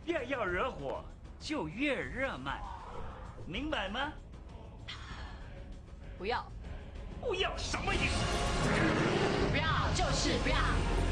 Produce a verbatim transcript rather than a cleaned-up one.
越要惹火就越热卖，明白吗？ 不要， 不要什么意思？ 不要就是不要。